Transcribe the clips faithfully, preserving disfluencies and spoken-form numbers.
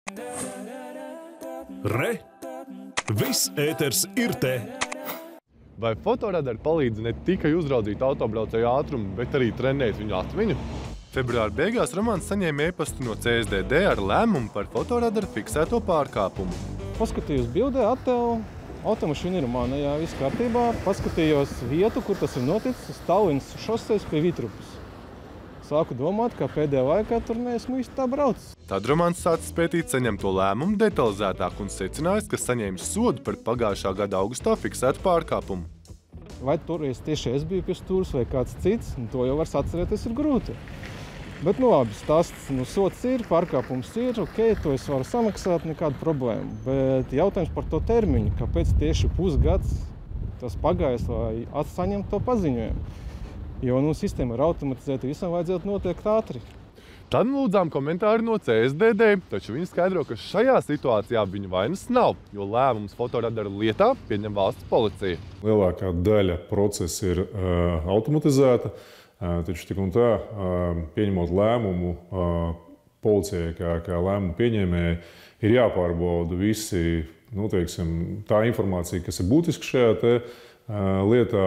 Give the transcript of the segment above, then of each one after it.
Re! Viss ēters ir te! Vai fotoradari palīdz ne tikai uzraudzīt autobraucēju ātrumu, bet arī trenēt viņu atmiņu? Februāra beigās Romāns saņēma e-pastu no C S D D ar lēmumu par fotoradaru fiksēto pārkāpumu. Paskatījos bildē, attēlu, automašīna ir manā, viss kārtībā. Paskatījos vietu, kur tas ir noticis, uz Tallinas šosejas pie Vitrupes. Sāku domāt, ka pēdējā laikā tur neesmu īsti tā braucis. Tad Romāns sācis pētīt saņemto lēmumu detalizētāk un secinājis, ka saņēmis sodu par pagājušā gada augustā fiksētu pārkāpumu. Vai toreiz tieši es biju pie stūres vai kāds cits, to jau var atcerēties ir grūti. Bet, nu labi, stāsts, nu sots ir, pārkāpums ir, ok, to es varu samaksāt, nekāda problēma. Bet jautājums par to termiņu, kāpēc tieši pusgads tas pagājis, lai saņemtu to paziņojumu. Jo, nu, sistēma ir automatizēta, visam vajadzētu notiekt ātri. Tad lūdzām komentāri no C S D D, taču viņi skaidro, ka šajā situācijā viņu vainas nav, jo lēmums fotoradaru lietā pieņem valsts policija. Lielākā daļa procesa ir uh, automatizēta, uh, taču tik un tā, uh, pieņemot lēmumu uh, policijai, kā, kā lēmumu pieņēmēji, ir jāpārbauda visi, nu, teiksim, tā informācija, kas ir būtiska šajā te lietā,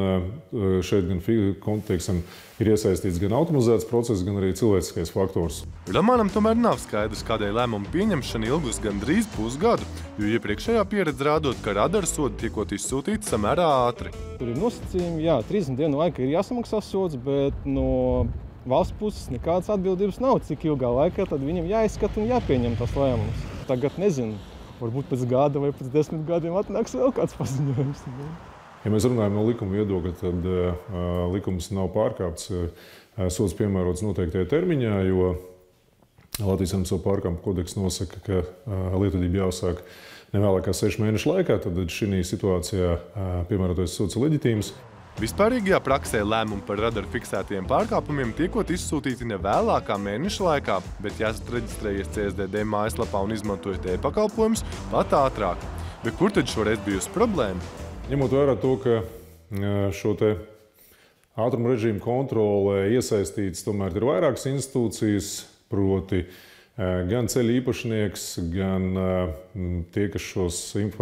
un šeit gan, teiksim, ir iesaistīts gan automatizēts process, gan arī cilvēciskais faktors. Romānam tomēr nav skaidrs, kādēļ lēmumu pieņemšana ilgus gandrīz pusgadu, jo iepriekšējā pieredze rādot, ka radaru sodi tiekot izsūtīti samērā ātri. Tur ir nosacījumi, jā, trīsdesmit dienu laika ir jāsamaksā sods, bet no valsts puses nekādas atbildības nav, cik ilgā laikā tad viņam jāizskata un jāpieņem tas lēmums. Tagad nezinu, varbūt pēc gada vai pēc desmit gadiem atnāks vēl kāds paziņojums. Ja mēs runājam no likuma viedokļa, tad uh, likums nav pārkāpts, uh, sods piemērots noteiktajā termiņā, jo Latvijas Administratīvo pārkāpumu kodeks nosaka, ka uh, lietvedība jāuzsāk nevēlāk kā sešu mēnešu laikā, tad šī situācijā uh, piemērotais sods ir leģitīms. Vispārīgajā praksē lēmumi par radaru fiksētajiem pārkāpumiem tiekot izsūtīti ne vēlākā mēneša laikā, bet jāsat reģistrējies C S D D mājaslapā un izmantojot e-pakalpojumus pat ātrāk. Bet kur tad šoreiz bijusi problēma? Ņemot vērā to, ka šo te ātruma režīmu kontrolē iesaistīts tomēr ir vairākas institūcijas, proti gan ceļu īpašnieks, gan tie, kas šos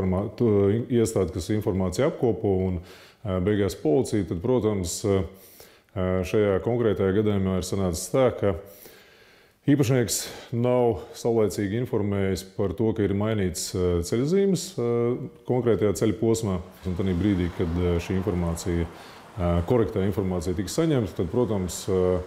iestādi, kas informāciju apkopo un beigās policija, tad, protams, šajā konkrētajā gadījumā ir sanācis tā, ka īpašnieks nav saulaicīgi informējis par to, ka ir mainīts ceļzīmes konkrētajā ceļa posmā. Un tādā brīdī, kad šī informācija, korektā informācija tika saņemta, tad, protams,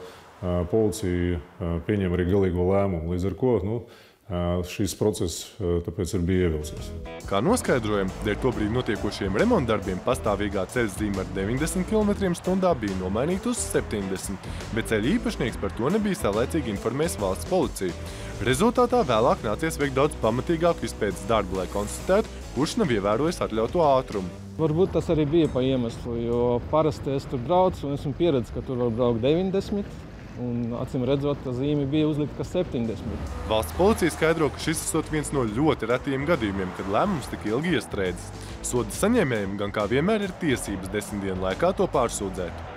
policija pieņem arī galīgo lēmumu. Līdz ar ko nu, šis process tāpēc ir bija ievilcies. Kā noskaidrojam, dēļ tobrīd notiekošiem remontdarbiem pastāvīgā ceļzīme ar deviņdesmit kilometriem stundā bija nomainīta uz septiņdesmit, bet ceļa īpašnieks par to nebija saulēcīgi informējis valsts policiju. Rezultātā vēlāk nācies veikt daudz pamatīgāku izpētes darbu, lai konstatētu, kurš nav ievērojis atļauto ātrumu. Varbūt tas arī bija pa iemeslu, jo parasti es tur braucu un esmu pieredzis, ka tur var braukt deviņdesmit. Un, acīm redzot, tā zīme bija uzlikta kā septiņdesmit. Valsts policija skaidro, ka šis esot viens no ļoti retiem gadījumiem, kad lēmums tik ilgi iestrēdzis. Soda saņēmējiem gan kā vienmēr ir tiesības desmit dienu laikā to pārsūdzēt.